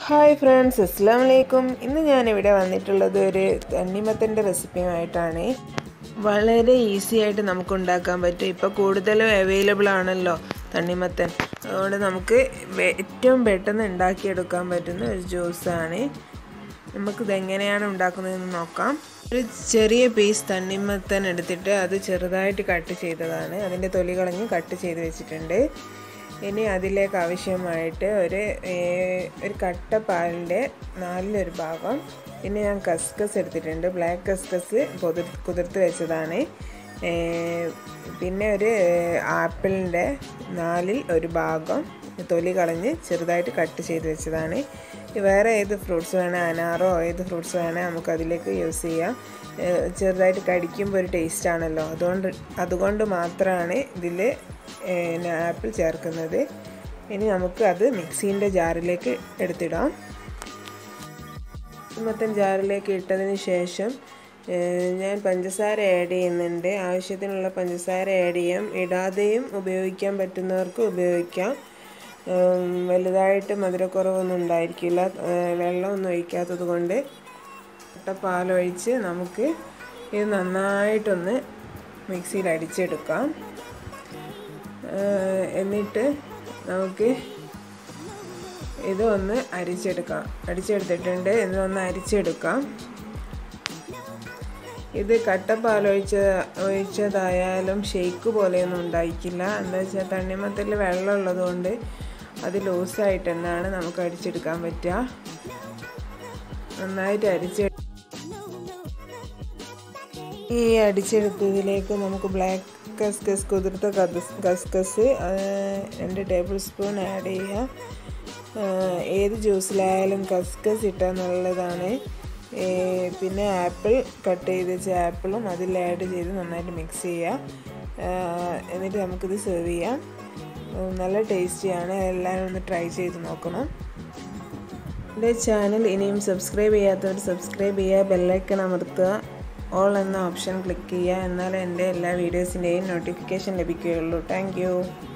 Hi friends, അസ്സലാമു അലൈക്കും. ഇന്ന് ഞാനിവിടെ വന്നിട്ടുള്ളത് ഒരു തണ്ണിമത്തൻ്റെ റെസിപ്പിയുമായിട്ടാണ്. വളരെ ഈസി ആയിട്ട് നമുക്ക് ഉണ്ടാക്കാൻ പറ്റും. ഇപ്പോൾ കൂടുതലും അവൈലബിൾ ആണല്ലോ തണ്ണിമത്തൻ. അതുകൊണ്ട് നമുക്ക് ഏറ്റവും പെട്ടെന്ന് ഉണ്ടാക്കിയെടുക്കാൻ പറ്റുന്ന ഒരു ജ്യൂസാണ്. നമുക്കിത് എങ്ങനെയാണ് ഉണ്ടാക്കുന്നതെന്ന് നോക്കാം. ഒരു ചെറിയ പീസ് തണ്ണിമത്തൻ എടുത്തിട്ട് അത് ചെറുതായിട്ട് കട്ട് ചെയ്തതാണ്. അതിൻ്റെ തൊലി കളഞ്ഞ് കട്ട് ചെയ്ത് വെച്ചിട്ടുണ്ട്. ഇനി അതിലേക്ക് ആവശ്യമായിട്ട് ഒരു കട്ട പാലിൻ്റെ നാലിലൊരു ഭാഗം. പിന്നെ ഞാൻ കസ്കസ് എടുത്തിട്ടുണ്ട്. ബ്ലാക്ക് കസ്കസ് കുതിർത്ത് വെച്ചതാണ്. പിന്നെ ഒരു ആപ്പിളിൻ്റെ നാലിൽ ഒരു ഭാഗം തൊലി കളഞ്ഞ് ചെറുതായിട്ട് കട്ട് ചെയ്ത് വെച്ചതാണ്. വേറെ ഏത് ഫ്രൂട്ട്സ് വേണേൽ, അനാറോ ഏത് ഫ്രൂട്ട്സ് വേണേൽ നമുക്ക് അതിലേക്ക് യൂസ് ചെയ്യാം. ചെറുതായിട്ട് കടിക്കുമ്പോൾ ഒരു ടേസ്റ്റ് ആണല്ലോ, അതുകൊണ്ട് മാത്രമാണ് ഇതിൽ ആപ്പിൾ ചേർക്കുന്നത്. ഇനി നമുക്ക് അത് മിക്സീൻ്റെ ജാറിലേക്ക് എടുത്തിടാം. മൊത്തം ജാറിലേക്ക് ഇട്ടതിന് ശേഷം ഞാൻ പഞ്ചസാര ആഡ് ചെയ്യുന്നുണ്ട്. ആവശ്യത്തിനുള്ള പഞ്ചസാര ആഡ് ചെയ്യാം. ഇടാതെയും ഉപയോഗിക്കാൻ പറ്റുന്നവർക്ക് ഉപയോഗിക്കാം. വലുതായിട്ട് മധുരക്കുറവൊന്നും ഉണ്ടായിരിക്കില്ല, വെള്ളമൊന്നും ഒഴിക്കാത്തത് കൊണ്ട്. പാലൊഴിച്ച് നമുക്ക് ഇത് നന്നായിട്ടൊന്ന് മിക്സിയിൽ അടിച്ചെടുക്കാം. എന്നിട്ട് നമുക്ക് ഇതൊന്ന് അടിച്ചെടുത്തിട്ടുണ്ട്. ഇതൊന്ന് അരിച്ചെടുക്കാം. ഇത് ഒഴിച്ചതായാലും ഷേക്ക് പോലെയൊന്നും ഉണ്ടായിരിക്കില്ല. എന്താ വെച്ചാൽ തണ്ണിമത്തനിൽ വെള്ളം ഉള്ളതുകൊണ്ട് അത് ലൂസായിട്ട് തന്നെയാണ് നമുക്ക് അടിച്ചെടുക്കാൻ പറ്റുക. നന്നായിട്ട് ഈ അടിച്ചെടുത്തതിലേക്ക് നമുക്ക് ബ്ലാക്ക് കസ്കസ്, കുതിർത്ത കസ്കസ് 2 ടേബിൾ സ്പൂൺ ആഡ് ചെയ്യുക. ഏത് ജ്യൂസിലായാലും കസ്കസ് ഇട്ടാൽ നല്ലതാണ്. പിന്നെ ആപ്പിൾ കട്ട് ചെയ്ത് വെച്ച ആപ്പിളും അതിൽ ആഡ് ചെയ്ത് നന്നായിട്ട് മിക്സ് ചെയ്യുക. എന്നിട്ട് നമുക്കിത് സെർവ് ചെയ്യാം. നല്ല ടേസ്റ്റിയാണ്. എല്ലാവരും ഒന്ന് ട്രൈ ചെയ്ത് നോക്കണം. എൻ്റെ ചാനൽ ഇനിയും സബ്സ്ക്രൈബ് ചെയ്യാത്തവർ സബ്സ്ക്രൈബ് ചെയ്യുക, ബെല്ലൈക്കൺ അമർത്തുക, ഓൾ എന്ന ഓപ്ഷൻ ക്ലിക്ക് ചെയ്യുക. എന്നാലേ എൻ്റെ എല്ലാ വീഡിയോസിൻ്റെയും നോട്ടിഫിക്കേഷൻ ലഭിക്കുകയുള്ളൂ. Thank U.